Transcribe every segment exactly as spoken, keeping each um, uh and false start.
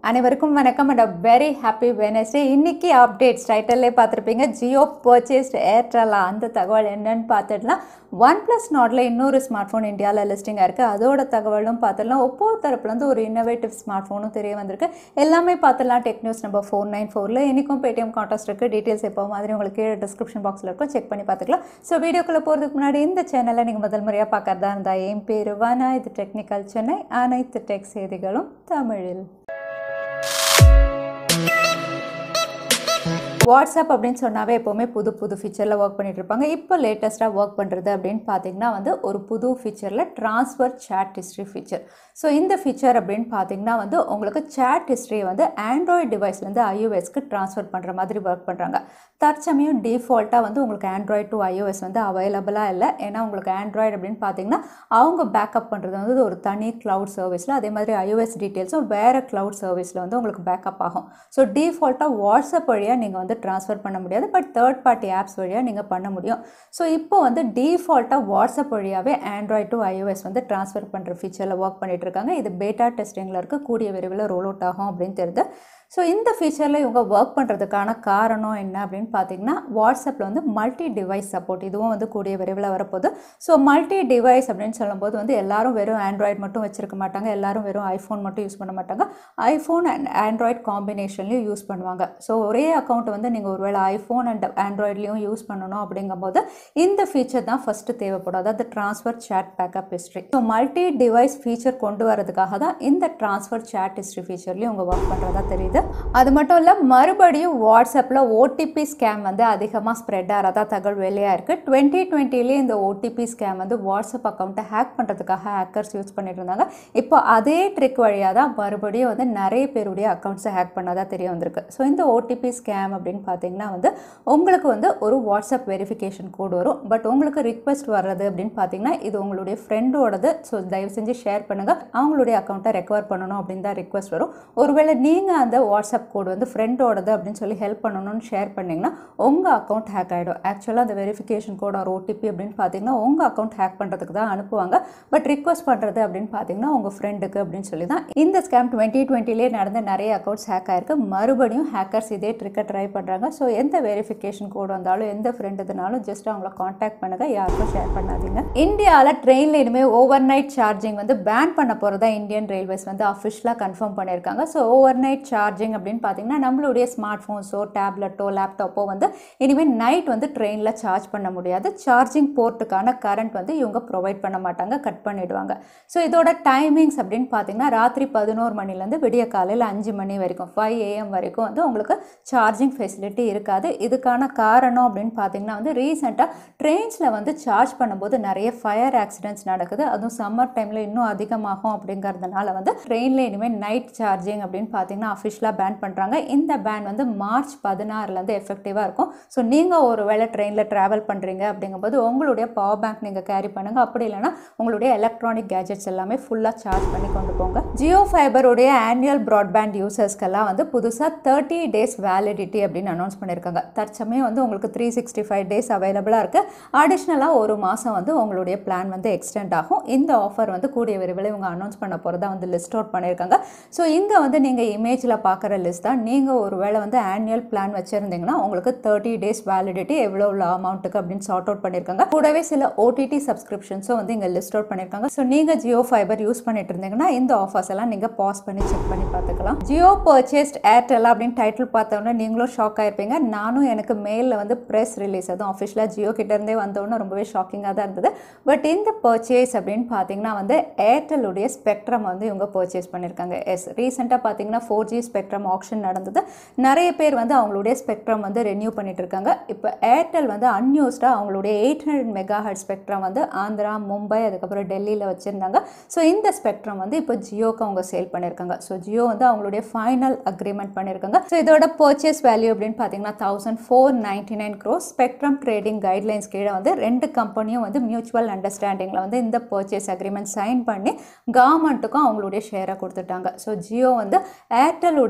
அனைவருக்கும் வணக்கம் and a very happy Wednesday. இன்னைக்கு அப்டேட்ஸ் டைட்டில்லே பார்த்துருப்பீங்க. Jio Purchased Airtel அந்த தகவல் என்னன்னு பார்த்துடலாம். Oneplus Nordல இன்னொரு ஸ்மார்ட் ஃபோன் இந்தியாவில் லிஸ்டிங்காக இருக்குது. அதோட தகவலும் பார்த்துடலாம். ஒப்போ தரப்புலேருந்து ஒரு இன்னோவேட்டிவ் ஸ்மார்ட் ஃபோனும் தெரிய வந்திருக்கு. எல்லாமே பார்த்துடலாம். Tech news number four nine ஃபோரில் இன்றைக்கும் பேடிஎம் கான்டாஸ்ட் இருக்குது. டீட்டெயில்ஸ் எப்போ மாதிரி உங்களுக்கு கீழே டிஸ்கிரிப்ஷன் பாக்ஸில் இருக்கும், செக் பண்ணி பார்த்துக்கலாம். ஸோ வீடியோக்குள்ளே போகிறதுக்கு முன்னாடி இந்த சேனலை நீங்கள் முதல் முறையாக பார்க்கறதா இருந்தால் என் பேர் வானா, இது டெக்னிக்கல் சென்னை, அனைத்து டெக் செய்திகளும் தமிழில். வாட்ஸ்அப் அப்படின்னு சொன்னாவே எப்போவுமே புது புது ஃபீச்சரில் ஒர்க் பண்ணிட்டு இருப்பாங்க. இப்போ லேட்டஸ்ட்டாக ஒர்க் பண்ணுறது அப்படின்னு பார்த்தீங்கன்னா வந்து ஒரு புது ஃபீச்சரில் transfer chat history feature. So இந்த ஃபீச்சர் அப்படின்னு பார்த்தீங்கன்னா வந்து உங்களுக்கு சேட் ஹிஸ்ட்ரியை வந்து ஆண்ட்ராய்டு டிவைஸ்லேருந்து ஐஓஎஸ்க்கு ட்ரான்ஸ்ஃபர் பண்ணுற மாதிரி ஒர்க் பண்ணுறாங்க. தற்சமயம் டிஃபால்ட்டாக வந்து உங்களுக்கு ஆண்ட்ராய்டு டு ஐஓஎஸ் வந்து அவைலபிளாக இல்லை. ஏன்னா உங்களுக்கு ஆண்ட்ராய்டு அப்படின்னு பார்த்தீங்கன்னா அவங்க பேக்கப் பண்ணுறது வந்து ஒரு தனி க்ளவுட் சர்வீஸில், அதே மாதிரி ஐஓஎஸ் டீட்டெயில்ஸும் வேறு க்ளவுட் சர்வீஸில் வந்து உங்களுக்கு பேக்கப் ஆகும். ஸோ டிஃபால்ட்டாக வாட்ஸ்அப் வழியாக நீங்கள் வந்து ட்ரான்ஸ்ஃபர் பண்ண முடியாது, பட் தேர்ட் பார்ட்டி ஆப்ஸ் வழியாக நீங்கள் பண்ண முடியும். ஸோ இப்போ வந்து டிஃபால்ட்டாக வாட்ஸ்அப் வழியாகவே ஆண்ட்ராய்டு டு ஐஓஎஸ் வந்து ட்ரான்ஸ்ஃபர் பண்ணுற ஃபீச்சரில் ஒர்க் பண்ணிட்டு இருக்காங்க. இது பேட்டா டெஸ்டிங்கில் இருக்க, கூடிய விரைவில் ரோல் அவுட் ஆகும் அப்படின்னு தெரியுது. ஸோ இந்த ஃபீச்சரில் இவங்க ஒர்க் பண்ணுறதுக்கான காரணம் என்ன அப்படின்னு பார்த்தீங்கன்னா, வாட்ஸ்அப்பில் வந்து மல்டி டிவைஸ் சப்போர்ட் இதுவும் வந்து கூடிய விரைவில் வரப்போகுது. ஸோ மல்டி டிவைஸ் அப்படின்னு சொல்லும்போது வந்து எல்லாரும் வெறும் ஆண்ட்ராய்டு மட்டும் வச்சுருக்க மாட்டாங்க, எல்லாரும் வெறும் ஐஃபோன் மட்டும் யூஸ் பண்ண மாட்டாங்க, ஐஃபோன் அண்ட் ஆண்ட்ராய்டு காம்பினேஷன்லையும் யூஸ் பண்ணுவாங்க. ஸோ ஒரே அக்கௌண்ட் வந்து நீங்கள் ஒருவேளை ஐஃபோன் அண்ட் ஆண்ட்ராய்ட்லேயும் யூஸ் பண்ணணும் அப்படிங்கும்போது இந்த ஃபீச்சர் தான் ஃபஸ்ட்டு தேவைப்படும், அதாவது transfer chat backup history. So multi device feature கொண்டு வரதுக்காக தான் இந்த ட்ரான்ஸ்ஃபர் சேட் ஹிஸ்ட்ரி ஃபீச்சர்லேயும் உங்கள் ஒர்க் பண்ணுறதா தெரியுது. அது மட்டும் இல்லை, மறுபடியும் வாட்ஸ்அப்பில் ஓடிபி ஸ்கேம் வந்து அதிகமாக ஸ்ப்ரெட் ஆகிறதா தகவல் வெளியாக இருக்குது. டுவெண்ட்டி டுவெண்ட்டிலே இந்த ஓடிபி ஸ்கேம் வந்து வாட்ஸ்அப் அக்கௌண்ட்டை ஹேக் பண்ணுறதுக்காக ஹேக்கர்ஸ் யூஸ் பண்ணிட்டு இருந்தாங்க. இப்போ அதே ட்ரிக் வழியாக தான் மறுபடியும் வந்து நிறைய பேருடைய அக்கௌண்ட்ஸை ஹேக் பண்ணாதான் தெரிய வந்திருக்கு. ஸோ இந்த ஓடிபி ஸ்கேம் அப்படின்னு பார்த்தீங்கன்னா வந்து உங்களுக்கு வந்து ஒரு வாட்ஸ்அப் வெரிஃபிகேஷன் கோடு வரும், பட் உங்களுக்கு ரிக்வெஸ்ட் வர்றது அப்படின்னு பார்த்தீங்கன்னா இது உங்களுடைய ஃப்ரெண்டோடது. ஸோ தயவு செஞ்சு ஷேர் பண்ணுங்கள், அவங்களுடைய அக்கௌண்ட்டை ரெக்கவர் பண்ணணும் அப்படின்னு தான் ரிக்வெஸ்ட் வரும். ஒருவேளை நீங்கள் அந்த வாட்ஸ்அப் கோடு வந்து ஃப்ரெண்டோடது அப்படின்னு சொல்லி ஹெல்ப் பண்ணணும்னு ஷேர் பண்ணிங்கன்னா உங்கள் அக்கௌண்ட் ஹேக் ஆகிடும். ஆக்சுவலாக அந்த வெரிஃபிகேஷன் கோட் ஒரு ஓடிபி அப்படின்னு பார்த்தீங்கன்னா உங்கள் அக்கௌண்ட் ஹேக் பண்ணுறதுக்கு தான் அனுப்புவாங்க, பட் ரிக்வெஸ்ட் பண்ணுறது அப்படின்னு பார்த்தீங்கன்னா உங்கள் ஃப்ரெண்டுக்கு அப்படின்னு சொல்லி தான். இந்த ஸ்கேம் டுவெண்ட்டி டுவெண்ட்டிலே நடந்த நிறைய அக்கௌண்ட்ஸ் ஹேக் ஆயிருக்கு. மறுபடியும் ஹேக்கர்ஸ் இதே ட்ரிக்கை ட்ரை பண்ணுறாங்க. ஸோ எந்த வெரிஃபிகேஷன் கோடு வந்தாலும் எந்த ஃப்ரெண்டுனாலும் ஜஸ்ட் அவங்கள காண்டாக்ட் பண்ணுங்கள், யாருக்கும் ஷேர் பண்ணாதீங்க. இந்தியாவில் ட்ரெயினில் இனிமேல் ஓவர் நைட் சார்ஜிங் வந்து பேன் பண்ண போகிறதா இந்தியன் ரயில்வேஸ் வந்து அஃபிஷியலாக கன்ஃபார்ம் பண்ணியிருக்காங்க. ஸோ ஓவர் நைட் சார்ஜிங் அப்படின்னு பார்த்தீங்கன்னா நம்மளுடைய ஸ்மார்ட் ஃபோன்ஸோ டேப்லெட்டோ லேப்டாப்போ வந்து இனிமேல் நைட் வந்து ட்ரெயினில் சார்ஜ் பண்ண முடியாது. சார்ஜிங் போர்ட்டுக்கான கரண்ட் வந்து இவங்க ப்ரொவைட் பண்ண மாட்டாங்க, கட் பண்ணிவிடுவாங்க. ஸோ இதோட டைமிங்ஸ் அப்படின்னு பார்த்தீங்கன்னா ராத்திரி பதினோரு மணிலேருந்து விடிய காலையில் அஞ்சு மணி வரைக்கும் ஃபைவ் ஏஎம் வரைக்கும் வந்து உங்களுக்கு சார்ஜிங் ஃபெசிலிட்டி இருக்காது. இதுக்கான காரணம் அப்படின்னு பார்த்தீங்கன்னா வந்து ரீசெண்டாக ட்ரெயின்ஸில் வந்து சார்ஜ் பண்ணும்போது நிறைய ஃபயர் ஆக்சிடென்ட்ஸ் நடக்குது, அதுவும் சம்மர் டைமில் இன்னும் அதிகமாகும். அப்படிங்கிறதுனால வந்து ட்ரெயினில் இனிமேல் நைட் சார்ஜிங் அப்படின்னு பார்த்தீங்கன்னா அஃபிஷியலாக பேன் பண்ணுறாங்க. இந்த பேன் வந்து மார்ச் பதினாறுலேருந்து எஃபெக்டிவாக இருக்கும். ஸோ நீங்கள் ஒரு வேளை ட்ரெயினில் ட்ராவல் பண்ணுறீங்க அப்படிங்கும்போது உங்களுடைய பவர் பேங்க் நீங்கள் கேரி பண்ணுங்கள், அப்படி இல்லைனா உங்களுடைய எலக்ட்ரானிக் கேஜெட்ஸ் எல்லாமே ஃபுல்லாக சார்ஜ் பண்ணி கொண்டு போங்க. ஜியோ ஃபைபருடைய ஆனுவல் ப்ராட்பேண்ட் யூசர்ஸ்க்கெல்லாம் வந்து புதுசாக தேர்ட்டி டேஸ் வேலிடிட்டி அப்படின்னு அனௌன்ஸ் பண்ணியிருக்காங்க. தற்சமயம் வந்து உங்களுக்கு த்ரீ சிக்ஸ்டி ஃபைவ் டேஸ் அவைலபிளாக இருக்குது. அடிஷ்னலாக ஒரு மாதம் வந்து உங்களுடைய பிளான் வந்து எக்ஸ்டெண்ட் ஆகும். இந்த ஆஃபர் வந்து கூடிய விரைவில் இவங்க அனௌன்ஸ் பண்ண போகிறதா வந்து லிஸ்ட் அவுட் பண்ணியிருக்காங்க. ஸோ இங்கே வந்து நீங்கள் இமேஜில் பார்க்குற லிஸ்ட் தான். நீங்கள் ஒரு வேளை வந்து ஆனுவல் பிளான் வச்சுருந்தீங்கன்னா உங்களுக்கு தேர்ட்டி டேஸ் வேலிடிட்டி எவ்வளோ உள்ள அமௌண்ட்டுக்கு அப்படின்னு சார்ட் அவுட் பண்ணியிருக்காங்க. கூடவே சில ஓடிடி சப்ஸ்கிரிப்ஷன்ஸும் வந்து இங்கே லிஸ்ட் அவுட் பண்ணியிருக்காங்க. ஸோ நீங்கள் ஜியோ ஃபைபர் யூஸ் பண்ணிட்டு இருந்தீங்கன்னா இந்த ஆஃபர்ஸ் எல்லாம் நீங்கள் பாஸ் பண்ணி செக் பண்ணி பார்த்துக்கலாம். ஜியோ பர்ச்சேஸ்ட் ஏர்டெல் அப்படின்னு டைட்டில் பார்த்தோன்னே நீங்களும் ஷாக் ஆயிருப்பீங்க. நானும் எனக்கு மெயிலில் வந்து ப்ரெஸ் ரிலீஸ் அதுவும் அஃபிஷியலாக ஜியோ கிட்டேருந்தே வந்தோன்னு ரொம்பவே ஷாக்கிங்காக தான் இருந்தது. பட் இந்த பர்ச்சேஸ் அப்படின்னு பார்த்தீங்கன்னா வந்து ஏர்டெல்லுடைய ஸ்பெக்ட்ரம் வந்து இவங்க பர்ச்சேஸ் பண்ணியிருக்காங்க. எஸ், ரீசெண்டாக பார்த்தீங்கன்னா ஃபோர் ஜி ஸ்பெக்ட்ரம் ஆக்ஷன் நடந்தது. நிறைய பேர் வந்து அவங்களுடைய ஸ்பெக்ட்ரம் வந்து ரெனியூ பண்ணிட்டு இருக்காங்க. இப்போ ஏர்டெல் வந்து அன்யூஸ்டாக அவங்களுடைய eight hundred mega hertz spectrum வந்து ஆந்திரா, மும்பை, அதுக்கப்புறம் டெல்லியில் வச்சுருந்தாங்க. ஸோ இந்த ஸ்பெக்ட்ரம் வந்து இப்போ ஜியோக்கு அவங்க சேல் பண்ணியிருக்காங்க. ஸோ ஜியோ வந்து அவங்களுடைய ஃபைனல் அக்ரிமெண்ட் பண்ணியிருக்காங்க. ஸோ இதோட பர்ச்சேஸ் வேல்யூ அப்படின்னு பார்த்தீங்கன்னா thousand four ninety nine crores. Spectrum trading guidelines கீழே வந்து ரெண்டு கம்பெனியும் வந்து மியூச்சுவல் அண்டர்ஸ்டாண்டிங்கில் வந்து இந்த பர்ச்சேஸ் அக்ரிமெண்ட் சைன் பண்ணி கவர்மெண்ட்டுக்கும் அவங்களுடைய ஷேரை கொடுத்துட்டாங்க. ஸோ ஜியோ வந்து ஏர்டெல்லுடைய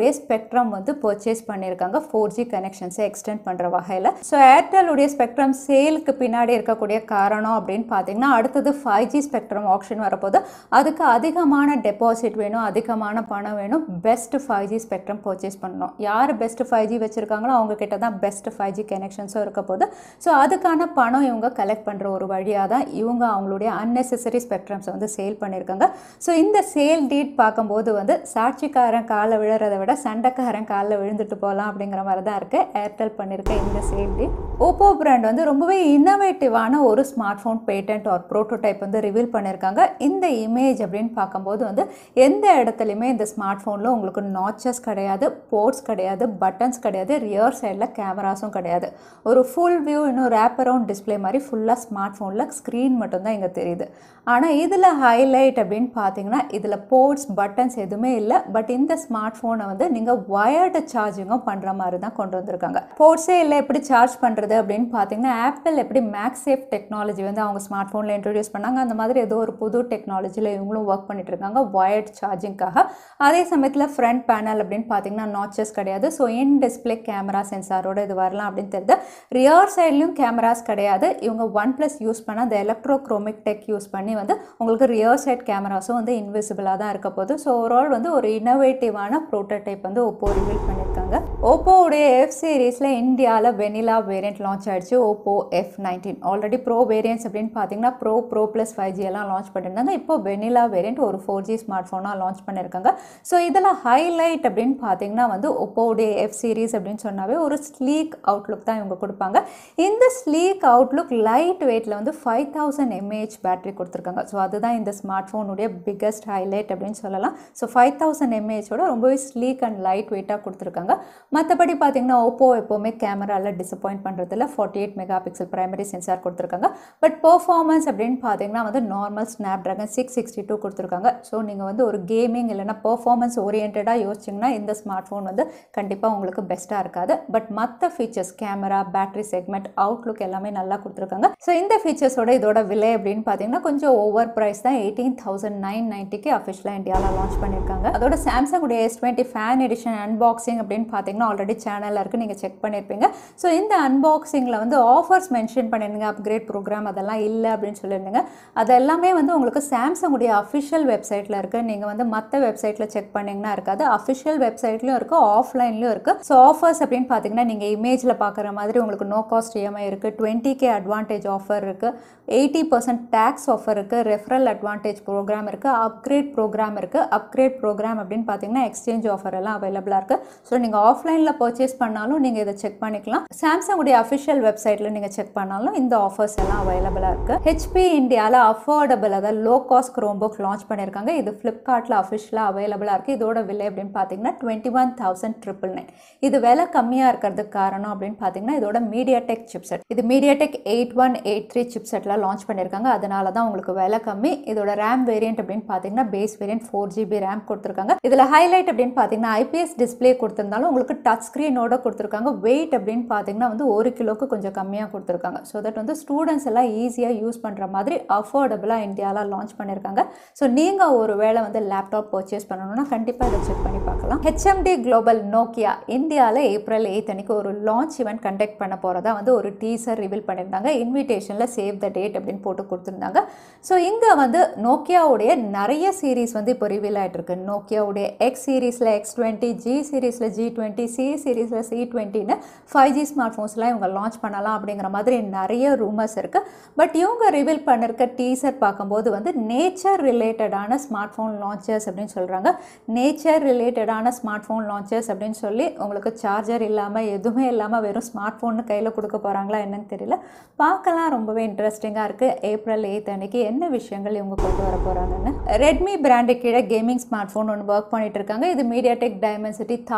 உடைய ஸ்பெக்ட்ரம் வந்து பர்ச்சேஸ் பண்ணியிருக்காங்க ஃபோர் ஜி கனெக்ஷன்ஸை எக்ஸ்டெண்ட் பண்ணுற வகையில். ஸோ ஏர்டெல் உடைய ஸ்பெக்ட்ரம் சேலுக்கு பின்னாடி இருக்கக்கூடிய காரணம் அப்படின்னு பார்த்தீங்கன்னா அடுத்தது ஃபைவ் ஜி ஸ்பெக்ட்ரம் ஆப்ஷன் வரப்போது அதுக்கு அதிகமான டெபாசிட் வேணும், அதிகமான பணம் வேணும், best five G spectrum purchase பண்ணணும். யார் பெஸ்ட் ஃபைவ் ஜி வச்சுருக்காங்களோ அவங்க கிட்ட தான் பெஸ்ட் ஃபைவ் ஜி கனெக்ஷன்ஸும் இருக்க போது. ஸோ அதுக்கான பணம் இவங்க கலெக்ட் பண்ணுற ஒரு வழியாக தான் இவங்க அவங்களுடைய அன்னெசரி ஸ்பெக்ட்ரம்ஸை வந்து சேல் பண்ணியிருக்காங்க. ஸோ இந்த சேல் டீட் பார்க்கும்போது வந்து சாட்சிக்காரன் காலை விழுறதை விட சண்டைக்காரன் காலில் விழுந்துட்டு போகலாம் அப்படிங்கிற மாதிரி தான் இருக்குது ஏர்டெல் பண்ணியிருக்க இந்த சேல் டீட். ஓப்போ பிராண்ட் வந்து ரொம்பவே இன்னோவேட்டிவான ஒரு smart phone patent or prototype வந்து ரிவீல் பண்ணியிருக்காங்க. இந்த இமேஜ் அப்படின்னு பார்க்கும்போது வந்து எந்த இடத்துலையுமே இந்த ஸ்மார்ட் ஃபோனில் உங்களுக்கு நாச்சஸ் கிடையாது, போர்ட்ஸ் கிடையாது, பட்டன்ஸ் கிடையாது, ரியர் சைடில் கேமராஸும் கிடையாது. ஒரு ஃபுல் வியூ இன்னும் ரேப் அரவுண்ட் டிஸ்பிளே மாதிரி ஃபுல்லாக ஸ்மார்ட் ஃபோனில் ஸ்க்ரீன் மட்டும்தான் இங்கே தெரியுது. ஆனால் இதில் ஹைலைட் அப்படின்னு பார்த்தீங்கன்னா இதில் போர்ட்ஸ் பட்டன்ஸ் எதுவுமே இல்லை. பட் இந்த ஸ்மார்ட் ஃபோனை வந்து நீங்கள் வயர்டு சார்ஜிங்கும் பண்ணுற மாதிரி தான் கொண்டு வந்திருக்காங்க. போர்ட்ஸே இல்லை, எப்படி சார்ஜ் பண்ணுறது அப்படின்னு பார்த்தீங்கன்னா ஆப்பிள் எப்படி மேக்ஸேஃப் டெக்னாலஜி வந்து அவங்க ஸ்மார்ட் ஃபோனில் இன்ட்ரடியூஸ் பண்ணாங்க அந்த மாதிரி ஏதோ ஒரு புது டெக்னாலஜியில் இவங்களும் ஒர்க் பண்ணிட்டு இருக்காங்க வயர்ட் சார்ஜிங்காக. அதே சமயத்தில் ஃப்ரண்ட் பேனல் அப்படின்னு பார்த்தீங்கன்னா நாச்சஸ் கிடையாது. ஸோ இன் டிஸ்பிளே கேமரா சென்சாரோட இது வரலாம் அப்படின்னு தெரியுது. ரியர் சைட்லையும் கேமராஸ் கிடையாது. இவங்க ஒன் ப்ளஸ் யூஸ் பண்ண அந்த எலக்ட்ரோக்ரோமிக் டெக் யூஸ் பண்ணி வந்து உங்களுக்கு ரியர் சைட் கேமராஸும் வந்து இன்விசிபிளாக தான் இருக்க போகுது. ஸோ ஓவரால் வந்து ஒரு இன்னோவேட்டிவான ப்ரோட்டோடைப் வந்து ஓப்போ ரிவீல் பண்ணியிருக்காங்க. ஓப்போவுடைய எஃப் சீரீஸில் இந்தியாவில் வெனிலா வேரியன்ட் லான்ச் ஆயிடுச்சு. Oppo F nineteen already pro variants அப்படின்னு பார்த்தீங்கன்னா pro pro plus five G எல்லாம் லான்ச் பண்ணியிருந்தாங்க. இப்போ வெனிலா வேரியன்ட் ஒரு ஃபோர் ஜி ஸ்மார்ட் ஃபோனாக லான்ச் பண்ணியிருக்காங்க. ஸோ இதில் ஹைலைட் அப்படின்னு பார்த்தீங்கன்னா வந்து ஓப்போவுடைய எஃப் சீரீஸ் அப்படின்னு சொன்னாவே ஒரு ஸ்லீக் அவுட்லுக் தான் இவங்க கொடுப்பாங்க. இந்த ஸ்லீக் அவுட்லுக் லைட் வெயிட்டில் வந்து ஃபைவ் தௌசண்ட் எம்ஏஹெச் பேட்டரி கொடுத்துருக்காங்க. ஸோ அதுதான் இந்த ஸ்மார்ட் ஃபோனுடைய பிக்கஸ்ட் ஹைலைட் அப்படின்னு சொல்லலாம். ஸோ ஃபைவ் தௌசண்ட் எம்ஏஹெச்சோட ரொம்பவே ஸ்லீக் அண்ட் லைட் வெயிட்டாக கொடுத்துருக்காங்க. மற்றபடி பார்த்தீங்கன்னா ஓப்போ எப்போவுமே கேமராவில் டிசப்பாயிண்ட் பண்ணுறதுல forty eight mega pixel primary sensor கொடுத்துருக்காங்க. பட் பெர்ஃபார்மன்ஸ் அப்படின்னு பார்த்தீங்கன்னா வந்து normal Snapdragon six sixty two கொடுத்துருக்காங்க. ஸோ நீங்கள் வந்து ஒரு கேமிங் இல்லைனா பெர்ஃபார்மன்ஸ் ஓரியன்டாக யோசிச்சிங்கன்னா இந்த ஸ்மார்ட் ஃபோன் வந்து கண்டிப்பாக உங்களுக்கு பெஸ்ட்டாக இருக்காது. பட் மற்ற features camera, battery segment, outlook எல்லாமே நல்லா கொடுத்துருக்காங்க. ஸோ இந்த ஃபீச்சர்ஸோட இதோட விலை அப்படின்னு பார்த்தீங்கன்னா கொஞ்சம் ஓவர் ப்ரைஸ் தான். எயிட்டீன் தௌசண்ட் நைன் நைன்ட்டிக்கு அஃபிஷியலாக இந்தியாவில் லான்ச் பண்ணியிருக்காங்க. அதோட சாம்சங் உடைய S twenty fan edition unboxing அப்படின்னு பார்த்தீங்கன்னா ஆல்ரெடி சேனலில் இருக்குது, நீங்கள் செக் பண்ணியிருப்பீங்க. ஸோ இந்த அன்பாக்சிங்கில் வந்து ஆஃபர்ஸ் மென்ஷன் பண்ணியிருந்தீங்க, அப்கிரேட் ப்ரோக்ராம் அதெல்லாம் இல்லை அப்படின்னு சொல்லியிருந்தீங்க. அது எல்லாமே வந்து உங்களுக்கு சாம்சங் உடைய அஃபிஷியல் வெப்சைட்டில் இருக்குது. நீங்கள் வந்து மற்ற வெப்சைட்டில் செக் பண்ணிங்கன்னா இருக்காது. அஃபிஷியல் வெப்சைட்லையும் இருக்குது, ஆஃப்லைன்லையும் இருக்குது. ஸோ ஆஃபர்ஸ் அப்படின்னு பார்த்தீங்கன்னா நீங்கள் இமேஜில் பார்க்குற மாதிரி உங்களுக்கு நோ காஸ்ட் இஎம்ஐ இருக்குது, டுவெண்ட்டி கே அட்வான்டேஜ் ஆஃபர் இருக்குது, எயிட்டி பர்சன்ட் டேக்ஸ் ஆஃபர் இருக்குது, ரெஃபரல் அட்வான்டேஜ் ப்ரோக்ராம் இருக்குது, அப்கிரேட் ப்ரோக்ராம் இருக்குது. அப்கிரேட் ப்ரோக்ராம் அப்படின்னு பார்த்தீங்கன்னா எக்ஸ்சேஞ்ச் ஆஃபர் எல்லாம் அவைலபிளாக இருக்குது. ஸோ நீங்கள் ஆஃப்லைனில் பர்ச்சேஸ் பண்ணாலும் நீங்கள் இதை செக் பண்ணிக்கலாம். சாம்சங் உடைய அஃபிஷியல் வெப்சைட்டில் நீங்கள் செக் பண்ணாலும் இந்த ஆஃபர்ஸ் எல்லாம் அவைலபிளாக இருக்குது. ஹெச்பி இந்தியாவில் அஃபோர்டபுள் அதாவது low cost Chromebook launch பண்ணியிருக்காங்க. இது ஃப்ளிப்கார்ட்டில் அஃபிஷியலாக அவைலபிளாக இருக்குது. இதோட விலை அப்படின்னு பார்த்தீங்கன்னா twenty one thousand triple nine. இது விலை கம்மியாக இருக்கிறதுக்கு காரணம் அப்படின்னு பார்த்தீங்கன்னா இதோட மீடியாடெக் சிப்செட். இது MediaTek eight one eight three சிப்செட்டில் லான்ச் பண்ணியிருக்காங்க. அதனால தான் உங்களுக்கு விலை கம்மி. இதோட ரேம் வேரியன்ட் அப்படின்னு பார்த்தீங்கன்னா base variant four GB RAM கொடுத்துருக்காங்க. இதில் ஹைலைட் அப்படின்னு பார்த்தீங்கன்னா ஐபிஎஸ் டிஸ்பிளே கொடுத்துருந்தாலும் உங்களுக்கு டச் ஸ்க்ரீனோட கொடுத்துருக்காங்க. வெயிட் அப்படின்னு பார்த்தீங்கன்னா வந்து ஒரு கிலோக்கு கொஞ்சம் கம்மியாக கொடுத்துருக்காங்க. ஸோ தட் வந்து ஸ்டூடெண்ட்ஸ் எல்லாம் ஈஸியாக யூஸ் பண்ணுற மாதிரி அஃபோர்டபுளாக இந்தியாவில் லான்ச் பண்ணியிருக்காங்க. ஸோ நீங்கள் ஒரு வேளை வந்து லேப்டாப் பர்ச்சேஸ் பண்ணணும்னா கண்டிப்பாக இதை செக் பண்ணி பார்க்கலாம். ஹெச்எம்டி குளோபல் நோக்கியா இந்தியாவில் ஏப்ரல் எயித் அன்னைக்கு ஒரு லான்ச் ஈவெண்ட் கண்டக்ட் பண்ண போகிறதா வந்து ஒரு டீசர் ரிவீல் பண்ணியிருந்தாங்க. இன்விடேஷனில் சேவ் த டேட் அப்படின்னு போட்டு கொடுத்துருந்தாங்க. ஸோ இங்கே வந்து நோக்கியாவுடைய நிறைய சீரீஸ் வந்து இப்போ ரிவீல் ஆகிட்டு இருக்கு. நோக்கியாவுடைய எக்ஸ் சீரீஸில் எக்ஸ் டுவெண்ட்டி, ஜி சீரீஸில் ஜி டுவெண்ட்டி, சி சீரீஸில் சி டுவெண்ட்டின்னு ஃபைவ் ஜி ஸ்மார்ட் ஃபோன்ஸ்லாம் இவங்க லான்ச் பண்ணலாம் அப்படிங்கிற மாதிரி நிறைய ரூமர்ஸ் இருக்குது. பட் இவங்க ரிவீல் பண்ணிருக்க டீசர் பார்க்கும்போது வந்து நேச்சர் ரிலேட்டடான ஸ்மார்ட் ஃபோன் லான்ச்சர்ஸ் அப்படின்னு சொல்கிறாங்க. நேச்சர் ரிலேட்டடான ஸ்மார்ட் ஃபோன் லான்ச்சர்ஸ் அப்படின்னு சொல்லி உங்களுக்கு சார்ஜர் இல்லாமல் எதுவுமே இல்லாமல் வெறும் ஸ்மார்ட் ஃபோன்னு கையில் கொடுக்க போகிறாங்களா என்னன்னு தெரியல. பார்க்கலாம், ரொம்பவே இன்ட்ரெஸ்டிங்காக இருக்குது. ஏப்ரல் எயித் அன்னைக்கு என்ன விஷயங்கள் இவங்க கொண்டு வர போகிறாங்கன்னு. ரெட்மி பிராண்டு கீழே கேமிங் ஸ்மார்ட் ஃபோன் ஒன்று ஒர்க் பண்ணிட்டு இருக்காங்க. இது MediaTek Dimensity thousand two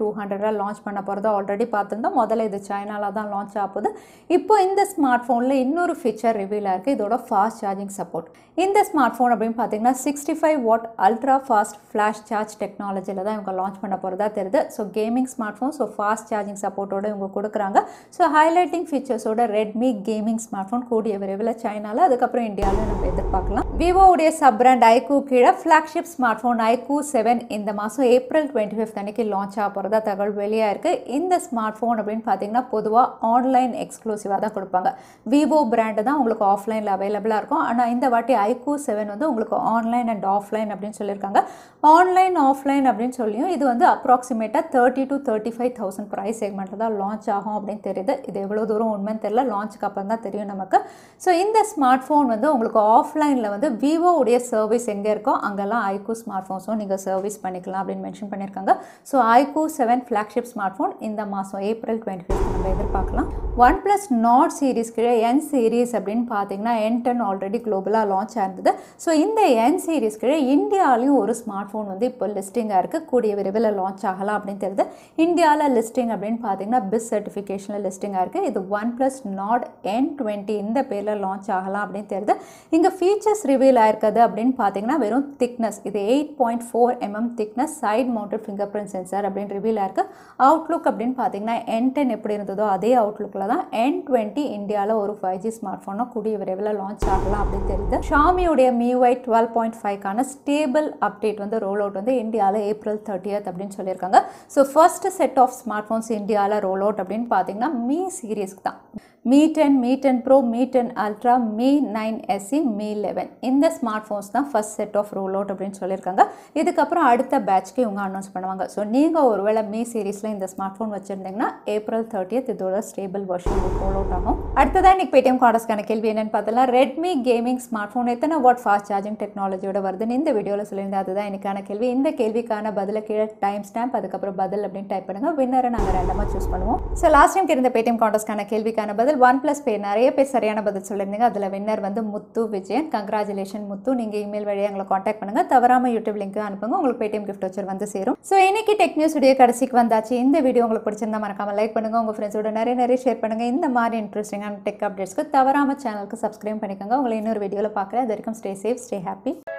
two ஹண்ட்ரட்ல லான்ச் பண்ண போகிறத ஆல்ரெடி பார்த்துருந்தோம். முதல்ல இது சைனால தான் லான்ச் ஆகுது. இப்போ இந்த ஸ்மார்ட் ஃபோனில் இன்னொரு ஃபீச்சர் ரிவீல் ஆயிருக்கு. இதோட ஃபாஸ்ட் சார்ஜிங் சப்போர்ட். இந்த ஸ்மார்ட் ஃபோன் அப்படின்னு பார்த்தீங்கன்னா sixty five watt ultra fast flash charge டெக்னாலஜியில் தான் இவங்க லான்ச் பண்ண போகிறதா தெரியுது. So gaming smart phone, so fast charging சப்போர்ட்டோட இவங்க கொடுக்குறாங்க. ஸோ ஹைலைட்டிங் ஃபீச்சர்ஸோட ரெட்மி கேமிங் ஸ்மார்ட் ஃபோன் கூடிய விரைவில் சைனாவில், அதுக்கப்புறம் இந்தியாவில் நம்ம எதிர்பார்க்கலாம். விவோவுடைய சப் பிராண்ட் ஐக்கூ கீழே flagship smart phone iQOO seven இந்த மாதம் ஏப்ரல் டுவெண்ட்டி ஃபிஃப்த் அன்னைக்கு லான்ச் ஆக போகிறதா தகவல் வெளியாக இருக்குது. இந்த ஸ்மார்ட் ஃபோன் அப்படின்னு பார்த்தீங்கன்னா பொதுவாக ஆன்லைன் எக்ஸ்க்ளூசிவாக தான் கொடுப்பாங்க. விவோ பிராண்டு தான் உங்களுக்கு ஆஃப்லைனில் அவைலபிளாக இருக்கும். ஆனால் இந்த வாட்டி ஐக்கூ செவன் வந்து உங்களுக்கு ஆன்லைன் அண்ட் ஆஃப்லைன் அப்படின்னு சொல்லியிருக்காங்க. ஆன்லைன் ஆஃப்லைன் அப்படின்னு சொல்லியும் இது வந்து அப்ராக்சிமேட்டாக thirty to thirty five thousand price செக்மெண்ட்டில் தான் லான்ச் ஆகும் அப்படின்னு தெரியுது. இது எவ்வளோ தூரம் உண்மைன்னு தெரியல, லான்ச்சுக்கு அப்புறம் தான் தெரியும் நமக்கு. ஸோ இந்த ஸ்மார்ட் ஃபோன் வந்து உங்களுக்கு ஆஃப்லைனில் வந்து விவோவுடைய சர்வீஸ் எங்கே இருக்கோ அங்கெல்லாம் ஐக்கூ ஸ்மார்ட் ஃபோன்ஸும் நீங்கள் சர்வீஸ் பண்ணிக்கலாம் அப்படின்னு மென்ஷன் பண்ணியிருக்காங்க. So iQOO seven flagship smart phone இந்த மாதம் ஏப்ரல் டுவெண்ட்டி ஃபிஃப்த் நம்ம எதிர்பார்க்கலாம். ஒன் ப்ளஸ் நாட் சீரீஸ் கீழே என் சீரீஸ் அப்படின்னு பார்த்தீங்கன்னா என் டென் ஆல்ரெடி குளோபலாக லான்ச் ஆயிருந்தது. ஸோ இந்த என் சீரீஸ் கீழே இந்தியாவிலையும் ஒரு ஸ்மார்ட் ஃபோன் வந்து இப்போ லிஸ்டிங்காக இருக்குது. கூடிய விரைவில் லான்ச் ஆகலாம் அப்படின்னு தெரியுது. இந்தியாவில் லிஸ்டிங் அப்படின்னு பார்த்தீங்கன்னா பிஸ் சர்டிஃபிகேஷனில் லிஸ்டிங்காக இருக்குது. இது OnePlus Nord N twenty இந்த பேரில் லான்ச் ஆகலாம் அப்படின்னு தெரியுது. இங்கே ஃபீச்சர்ஸ் ரிவீல் ஆயிருக்குது அப்படின்னு பார்த்தீங்கன்னா வெறும் திக்னஸ், இது eight point four mm thickness side mounted finger print sensor அப்படின்னு ரிவீல் ஆயிருக்கு. அவுட்லுக் அப்படின்னு பார்த்தீங்கன்னா என் டென் எப்படி இருந்ததோ அதே அவுட்லுக்கில் தான் என் டுவெண்ட்டி இந்தியாவில் ஒரு ஃபைவ் ஜி ஸ்மார்ட் ஃபோனாக கூடிய விரைவில் லான்ச் ஆகலாம் அப்படின்னு தெரியுது. ஷாமியுடைய M I U I twelve point ஃபைவ்க்கான ஸ்டேபிள் அப்டேட் வந்து ரோல் அவுட் வந்து இந்தியாவில் ஏப்ரல் தேர்ட்டியத் அப்படின்னு சொல்லியிருக்காங்க. So first set of smart phones இந்தியாவில் ரோல் அவுட் அப்படின்னு பார்த்தீங்கன்னா மீ சீரீஸ்க்கு தான். Mi ten, Mi ten pro, Mi ten ultra, Mi nine SE, Mi eleven இந்த ஸ்மார்ட் ஃபோன்ஸ் தான் first set of roll out அப்படின்னு சொல்லியிருக்காங்க. இதுக்கப்புறம் அடுத்த பேட்ச்க்கு இவங்க அனௌன்ஸ் பண்ணுவாங்க. ஸோ நீங்கள் ஒருவேளை மீ சீரீஸில் இந்த ஸ்மார்ட் ஃபோன் வச்சுருந்தீங்கன்னா ஏப்ரல் தேர்ட்டியத் இதோட ஸ்டேபிள் வெர்ஷன் ரோல் அவுட் ஆகும். அடுத்ததான் இன்னைக்கு பேடிஎம் கார்டஸ்க்கான கேள்வி என்னன்னு பார்த்தா ரெட்மி கேமிங் ஸ்மார்ட் ஃபோன் எத்தனை வாட் ஃபாஸ்ட் சார்ஜிங் டெக்னாலஜியோட வருதுன்னு இந்த வீடியோவில் சொல்லியிருந்தேன். அதுதான் இன்னைக்கான கேள்வி. இந்த கேள்விக்கான பதில கீழே டைம் ஸ்டாம்ப் அதுக்கப்புறம் பதில் அப்படின்னு டைப் பண்ணுங்க. வின்னரை நாங்கள் ரெண்டமாக சூஸ் பண்ணுவோம். ஸோ லாஸ்ட் டைம் இருந்த பேடிஎம் கார்டஸ்க்கான கேள்விக்கான பதில் ஒன் பிளஸ் பேர் நிறைய பேர் சரியான பதில் சொல்லியிருந்தீங்க. அதில் வின்னர் வந்து முத்து விஜயன். கங்க்ராச்சுலேஷன் முத்து. நீங்கள் இமெயில் வழியாக எங்களை காண்டாக்ட் பண்ணுங்க. தவறாம யூடியூப் லிங்க் அனுப்புங்க. உங்களுக்கு பேடிஎம் கிஃப்ட் வச்சர் வந்து சேரும். ஸோ இன்னைக்கு டெக் நியூஸ் உடைய கடைசிக்கு வந்தாச்சு. இந்த வீடியோ உங்களுக்கு பிடிச்சிருந்தா மறக்காம லைக் பண்ணுங்க. உங்க ஃப்ரெண்ட்ஸோட நிறைய நிறைய ஷேர் பண்ணுங்க. இந்த மாதிரி இன்ட்ரெஸ்டிங்கான டெக் அப்டேட்ஸ்க்கு தவறாம சேனலுக்கு சப்ஸ்கிரைப் பண்ணிக்கோங்க. உங்களை இன்னொரு வீடியோவில் பார்க்குறேன். அது வரைக்கும் ஸ்டே சேஃப், ஸ்டே ஹாப்பி.